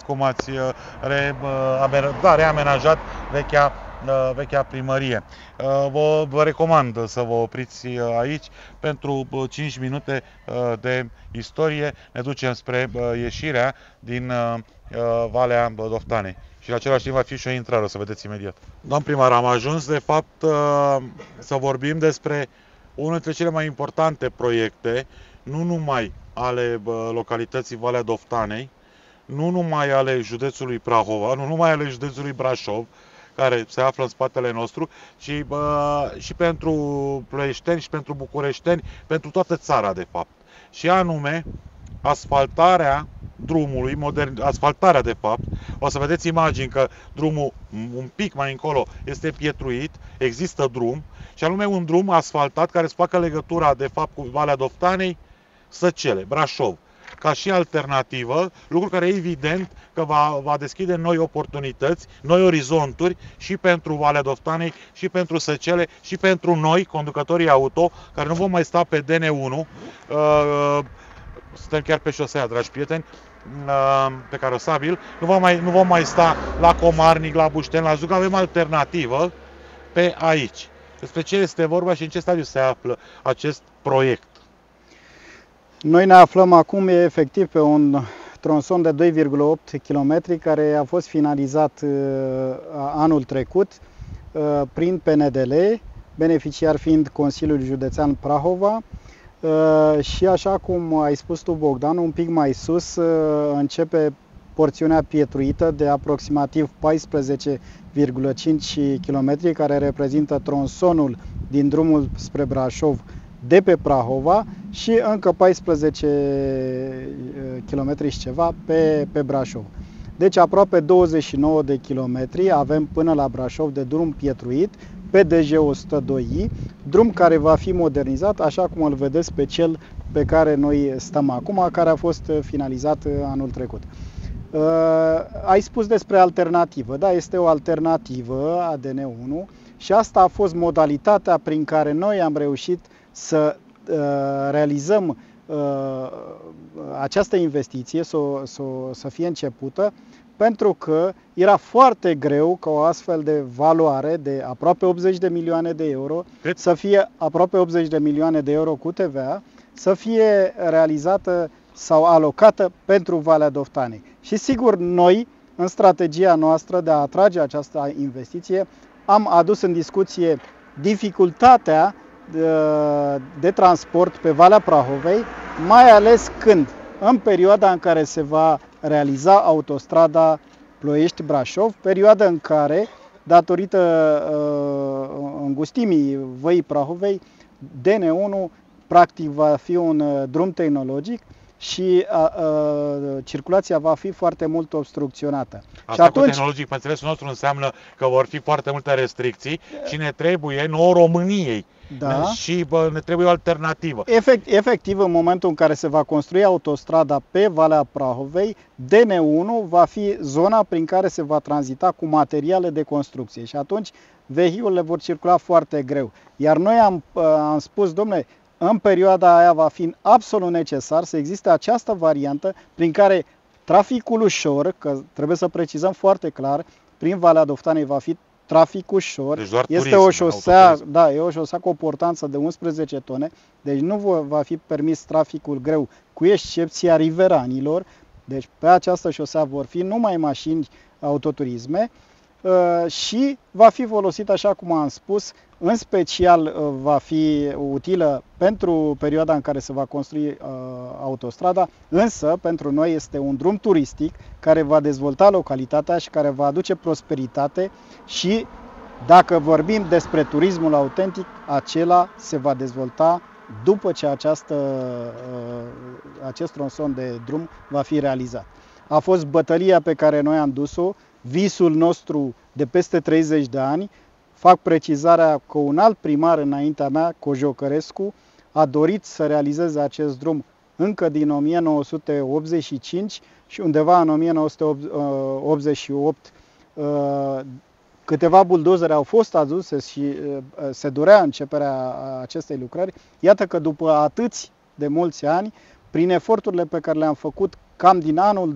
reamenajat vechea primărie. Vă recomand să vă opriți aici pentru 5 minute de istorie. Ne ducem spre ieșirea din Valea Doftanei. Și la același timp va fi și o intrare, o să vedeți imediat. Doamn primar, am ajuns de fapt să vorbim despre unul dintre cele mai importante proiecte, nu numai ale localității Valea Doftanei, nu numai ale județului Prahova, nu numai ale județului Brașov, care se află în spatele nostru, ci și pentru ploieșteni și pentru bucureșteni, pentru toată țara de fapt. Și anume asfaltarea drumului, asfaltarea de fapt. O să vedeți imagini că drumul un pic mai încolo este pietruit, există drum, și anume un drum asfaltat care să facă legătura de fapt cu Valea Doftanei, Săcele, Brașov, ca și alternativă, lucru care evident că va deschide noi oportunități, noi orizonturi și pentru Valea Doftanei, și pentru Săcele, și pentru noi, conducătorii auto, care nu vom mai sta pe DN1, suntem chiar pe șosea, dragi prieteni, pe Carosabil, nu vom mai sta la Comarnic, la Bușteni, la Zug, avem alternativă pe aici. Despre ce este vorba și în ce stadiu se află acest proiect? Noi ne aflăm acum efectiv pe un tronson de 2,8 km care a fost finalizat anul trecut prin PNDL, beneficiar fiind Consiliul Județean Prahova. Și așa cum ai spus tu, Bogdan, un pic mai sus începe porțiunea pietruită de aproximativ 14,5 km, care reprezintă tronsonul din drumul spre Brașov de pe Prahova, și încă 14 km și ceva pe Brașov. Deci aproape 29 de kilometri avem până la Brașov de drum pietruit pe DG102i, drum care va fi modernizat, așa cum îl vedeți pe cel pe care noi stăm acum, care a fost finalizat anul trecut. Ai spus despre alternativă. Da, este o alternativă a DN1 și asta a fost modalitatea prin care noi am reușit să realizăm această investiție, să fie începută, pentru că era foarte greu ca o astfel de valoare de aproape 80 de milioane de euro, să fie aproape 80 de milioane de euro cu TVA, să fie realizată sau alocată pentru Valea Doftanei. Și sigur, noi, în strategia noastră de a atrage această investiție, am adus în discuție dificultatea de transport pe Valea Prahovei, mai ales când, în perioada în care se va realiza autostrada Ploiești-Brașov, perioada în care, datorită îngustimii Văii Prahovei, DN1 practic va fi un drum tehnologic și circulația va fi foarte mult obstrucționată. Asta și atunci, cu tehnologic, pe înțelesul nostru, înseamnă că vor fi foarte multe restricții și ne trebuie, nouă României, da, și ne trebuie o alternativă. Efectiv, în momentul în care se va construi autostrada pe Valea Prahovei, DN1 va fi zona prin care se va tranzita cu materiale de construcție și atunci vehiculele vor circula foarte greu. Iar noi am spus, dom'le, în perioada aia va fi absolut necesar să existe această variantă prin care traficul ușor, că trebuie să precizăm foarte clar, prin Valea Doftanei va fi trafic ușor. Deci doar este turism, o șosea, da, e o șosea cu o portanță de 11 tone, deci nu va fi permis traficul greu, cu excepția riveranilor. Deci pe această șosea vor fi numai mașini autoturisme și va fi folosit, așa cum am spus, în special va fi utilă pentru perioada în care se va construi autostrada, însă pentru noi este un drum turistic care va dezvolta localitatea și care va aduce prosperitate și, dacă vorbim despre turismul autentic, acela se va dezvolta după ce acest tronson de drum va fi realizat. A fost bătălia pe care noi am dus-o, visul nostru de peste 30 de ani. Fac precizarea că un alt primar înaintea mea, Cojocărescu, a dorit să realizeze acest drum încă din 1985 și undeva în 1988 câteva buldozere au fost aduse și se dorea începerea acestei lucrări. Iată că după atâți de mulți ani, prin eforturile pe care le-am făcut cam din anul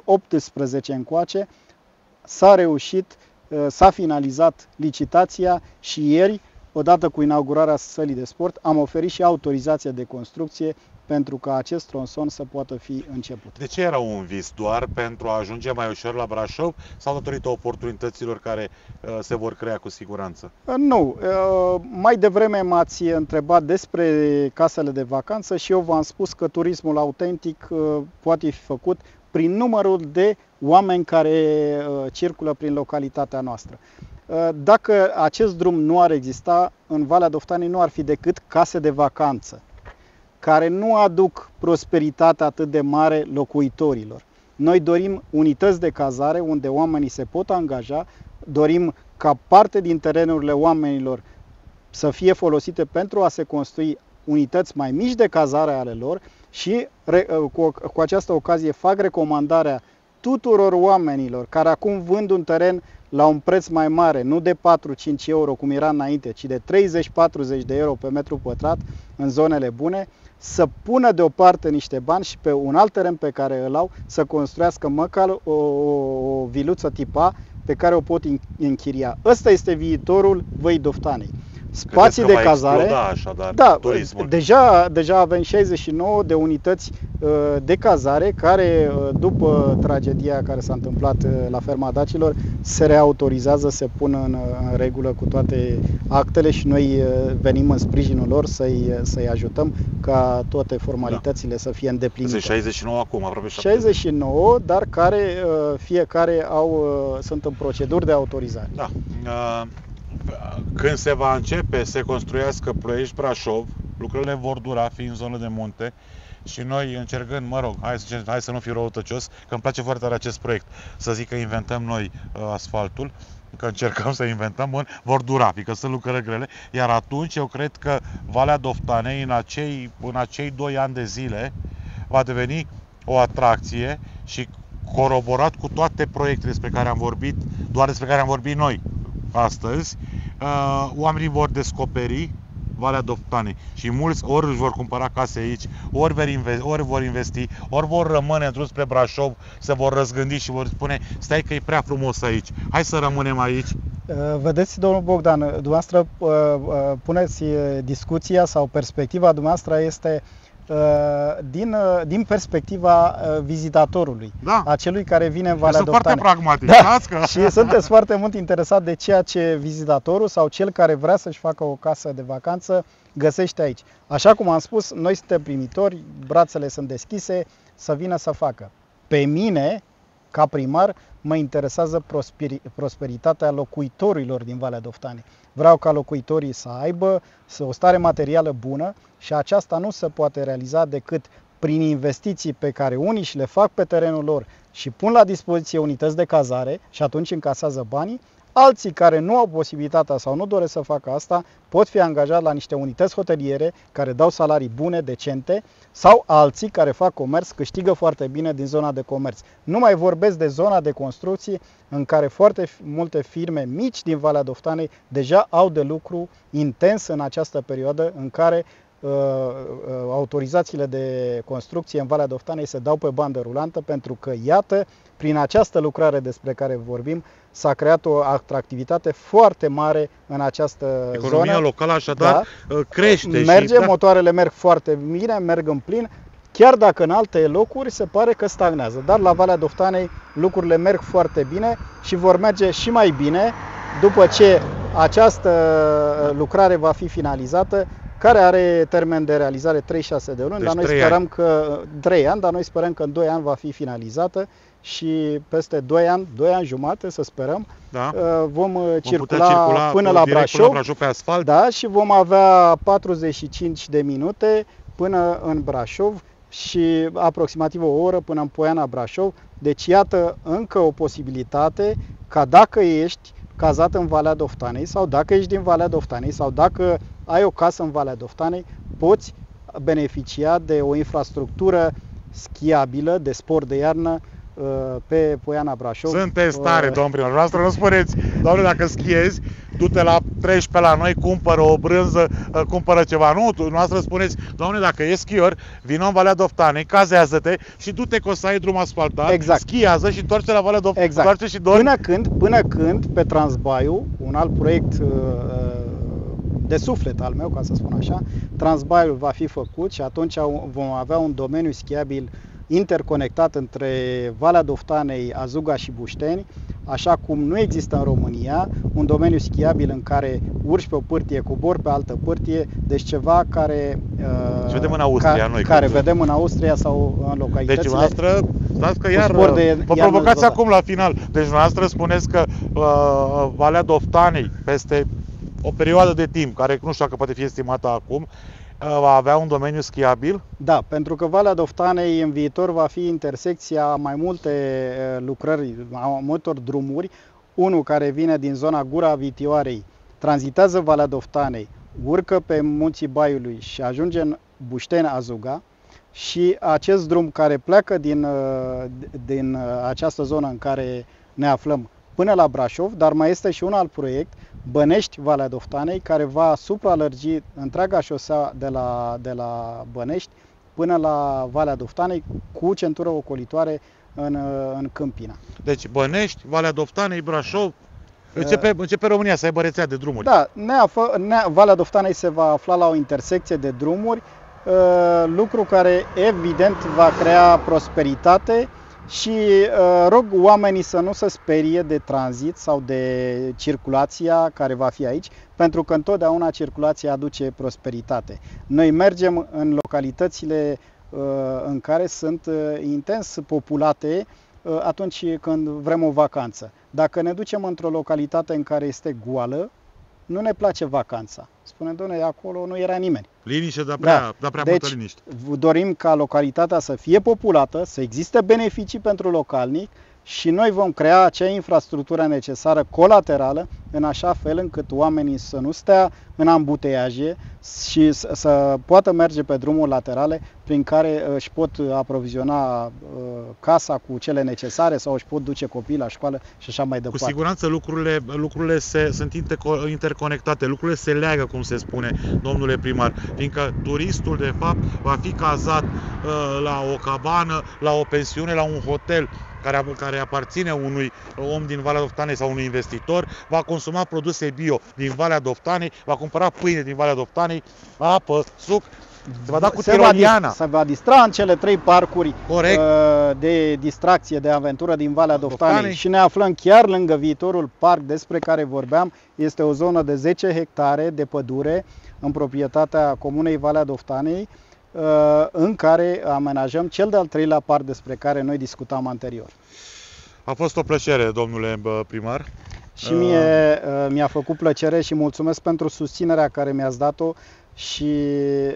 2018 încoace, s-a reușit, s-a finalizat licitația și ieri, odată cu inaugurarea sălii de sport, am oferit și autorizația de construcție pentru ca acest tronson să poată fi început. De ce era un vis? Doar pentru a ajunge mai ușor la Brașov sau datorită oportunităților care se vor crea cu siguranță? Nu. Mai devreme m-ați întrebat despre casele de vacanță și eu v-am spus că turismul autentic poate fi făcut prin numărul de oameni care circulă prin localitatea noastră. Dacă acest drum nu ar exista, în Valea Doftanei nu ar fi decât case de vacanță, care nu aduc prosperitate atât de mare locuitorilor. Noi dorim unități de cazare unde oamenii se pot angaja, dorim ca parte din terenurile oamenilor să fie folosite pentru a se construi unități mai mici de cazare ale lor și cu această ocazie fac recomandarea tuturor oamenilor care acum vând un teren la un preț mai mare, nu de 4-5 euro cum era înainte, ci de 30-40 de euro pe metru pătrat în zonele bune, să pună deoparte niște bani și pe un alt teren pe care îl au să construiască măcar o viluță tip A pe care o pot închiria. Ăsta este viitorul Văii Doftanei. Spații de cazare. Da, turismul. Deja avem 69 de unități de cazare care, după tragedia care s-a întâmplat la ferma Dacilor, se reautorizează, se pun în regulă cu toate actele și noi venim în sprijinul lor să-i ajutăm ca toate formalitățile să fie îndeplinite. 69 acum, aproape 70. 69, dar care fiecare sunt în proceduri de autorizare. Da. Când se va începe să construiască Ploiești-Brașov, lucrările vor dura, fiind în zonă de munte, și noi încercând, hai să nu fiu răutăcios, că îmi place foarte tare acest proiect, să zic că inventăm noi asfaltul, că încercăm să inventăm, vor dura, fiindcă sunt lucrări grele, iar atunci eu cred că Valea Doftanei în acei 2 ani de zile va deveni o atracție și coroborat cu toate proiectele despre care am vorbit, doar despre care am vorbit noi astăzi, oamenii vor descoperi Valea Doftanei și mulți ori își vor cumpăra case aici, ori vor investi, ori vor rămâne în drum spre Brașov, se vor răzgândi și vor spune: stai că e prea frumos aici, hai să rămânem aici. Vedeți, domnul Bogdan, dumneavoastră puneți discuția sau perspectiva dumneavoastră este din perspectiva vizitatorului, da, a celui care vine în Valea Doftanei. Sunt foarte pragmatic, da, și sunteți foarte mult interesat de ceea ce vizitatorul sau cel care vrea să-și facă o casă de vacanță găsește aici. Așa cum am spus, noi suntem primitori, brațele sunt deschise să vină să facă. Pe mine, ca primar, mă interesează prosperitatea locuitorilor din Valea Doftanei. Vreau ca locuitorii să aibă o stare materială bună și aceasta nu se poate realiza decât prin investiții pe care unii și le fac pe terenul lor și pun la dispoziție unități de cazare și atunci încasează banii, Alții care nu au posibilitatea sau nu doresc să facă asta pot fi angajați la niște unități hoteliere care dau salarii bune, decente, sau alții care fac comerț, câștigă foarte bine din zona de comerț. Nu mai vorbesc de zona de construcții în care foarte multe firme mici din Valea Doftanei deja au de lucru intens în această perioadă în care autorizațiile de construcție în Valea Doftanei se dau pe bandă rulantă, pentru că, iată, prin această lucrare despre care vorbim, s-a creat o atractivitate foarte mare în această zonă. Economia locală așadar crește. Merge, motoarele merg foarte bine, merg în plin, chiar dacă în alte locuri se pare că stagnează. Dar la Valea Doftanei lucrurile merg foarte bine și vor merge și mai bine după ce această lucrare va fi finalizată, care are termen de realizare 36 de luni, deci dar noi sperăm că 3 ani, dar noi sperăm că în 2 ani va fi finalizată și peste 2 ani, 2 ani jumate, să sperăm, da, vom circula până la Brașov, pe asfalt. Da, și vom avea 45 de minute până în Brașov și aproximativ o oră până în Poiana Brașov. Deci iată încă o posibilitate ca dacă ești cazat în Valea Doftanei sau dacă ești din Valea Doftanei sau dacă ai o casă în Valea Doftanei, poți beneficia de o infrastructură schiabilă, de sport de iarnă pe Poiana Brașov. Sunteți tare, domn primar. Noastră nu spuneți, doamne, dacă schiezi, du-te la 13 la noi, cumpără o brânză, cumpără ceva. Nu, noastră spuneți, doamne, dacă e schior, vină în Valea Doftanei, cazează-te și du-te că o să ai drum asfaltat, exact, schiază și întoarce la Valea Doftanei. Exact. Și dormi. Până când pe Transbaiu, un alt proiect de suflet al meu, ca să spun așa, Transbaiul va fi făcut și atunci vom avea un domeniu schiabil interconectat între Valea Doftanei, Azuga și Bușteni, așa cum nu există în România, un domeniu schiabil în care urci pe o pârtie, cobori pe altă pârtie, deci ceva care vedem în Austria, care vedem în Austria sau în localitățile. Deci noastră, stați că iar vă provocați acum la final. Deci noastră spuneți că Valea Doftanei, peste o perioadă de timp, care nu știu dacă poate fi estimată acum, va avea un domeniu schiabil? Da, pentru că Valea Doftanei în viitor va fi intersecția mai multe lucrări, a multor drumuri. Unul care vine din zona Gura Vitioarei, tranzitează Valea Doftanei, urcă pe Munții Baiului și ajunge în Bușteni-Azuga, și acest drum care pleacă din această zonă în care ne aflăm până la Brașov, dar mai este și un alt proiect, Bănești-Valea Doftanei, care va supralărgi întreaga șosea de la Bănești până la Valea Doftanei, cu centură ocolitoare în Câmpina. Deci Bănești, Valea Doftanei, Brașov, începe România să aibă rețea de drumuri. Da, Valea Doftanei se va afla la o intersecție de drumuri, lucru care evident va crea prosperitate. Și rog oamenii să nu se sperie de tranzit sau de circulația care va fi aici, pentru că întotdeauna circulația aduce prosperitate. Noi mergem în localitățile în care sunt intens populate atunci când vrem o vacanță. Dacă ne ducem într-o localitate în care este goală, nu ne place vacanța. Spune, doamne, acolo nu era nimeni. Liniște, dar prea multă liniște. Dorim ca localitatea să fie populată, să existe beneficii pentru localnic și noi vom crea acea infrastructură necesară colaterală, în așa fel încât oamenii să nu stea în ambuteiaje și să poată merge pe drumuri laterale prin care își pot aproviziona casa cu cele necesare sau își pot duce copiii la școală și așa mai departe. Cu siguranță lucrurile sunt interconectate, lucrurile se leagă, cum se spune, domnule primar, fiindcă turistul de fapt va fi cazat la o cabană, la o pensiune, la un hotel care aparține unui om din Valea Doftanei sau unui investitor, va consuma produse bio din Valea Doftanei, va cumpăra pâine din Valea Doftanei, apă, suc, se va da cu tiroliana. Se va distra în cele 3 parcuri de distracție, de aventură din Valea Doftanei și ne aflăm chiar lângă viitorul parc despre care vorbeam. Este o zonă de 10 hectare de pădure în proprietatea Comunei Valea Doftanei, în care amenajăm cel de-al 3-lea parc despre care noi discutam anterior. A fost o plăcere, domnule primar. Și mie mi-a făcut plăcere și mulțumesc pentru susținerea care mi-ați dat-o și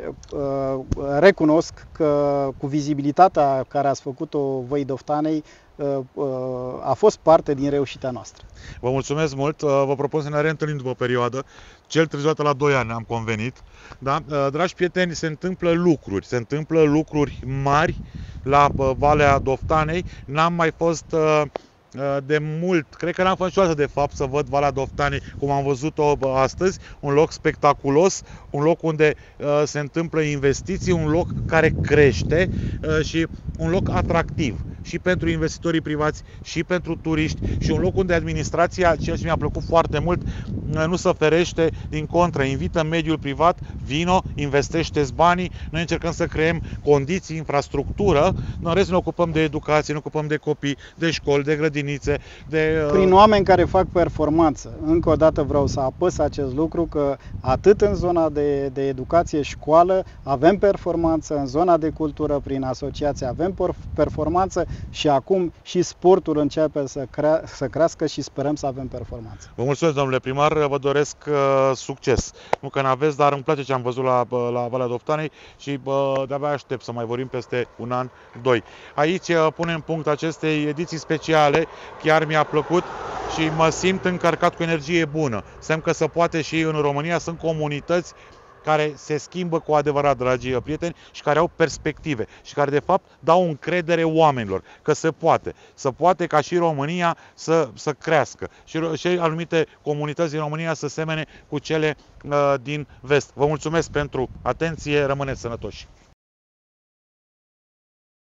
recunosc că cu vizibilitatea care ați făcut-o voi Doftanei, a fost parte din reușita noastră. Vă mulțumesc mult, vă propun să ne reîntâlnim după o perioadă, cel târziu la 2 ani am convenit. Da? Dragi prieteni, se întâmplă lucruri mari la Valea Doftanei. N-am mai fost de mult, cred că n-am fost niciodată de fapt să văd Valea Doftanei cum am văzut-o astăzi, un loc spectaculos, un loc unde se întâmplă investiții, un loc care crește și un loc atractiv și pentru investitorii privați și pentru turiști și un loc unde administrația, ceea ce mi-a plăcut foarte mult, nu se ferește, din contră, invită mediul privat, vino, investește-ți banii, noi încercăm să creăm condiții, infrastructură, în rest ne ocupăm de educație, ne ocupăm de copii, de școli, de grădinițe, prin oameni care fac performanță. Încă o dată vreau să apăs acest lucru, că atât în zona de educație, școală, avem performanță, în zona de cultură, prin asociație, avem performanță și acum și sportul începe să crească și sperăm să avem performanță. Vă mulțumesc, domnule primar, vă doresc succes. Nu că n-aveți, dar îmi place ce am văzut la Valea Doftanei și de-abia aștept să mai vorbim peste un an, 2. Aici punem punct acestei ediții speciale, chiar mi-a plăcut și mă simt încărcat cu energie bună. Semn că se poate și în România, sunt comunități care se schimbă cu adevărat, dragi prieteni, și care au perspective și care de fapt dau încredere oamenilor că se poate. Se poate ca și România să crească și anumite comunități din România să semene cu cele din vest. Vă mulțumesc pentru atenție, rămâneți sănătoși!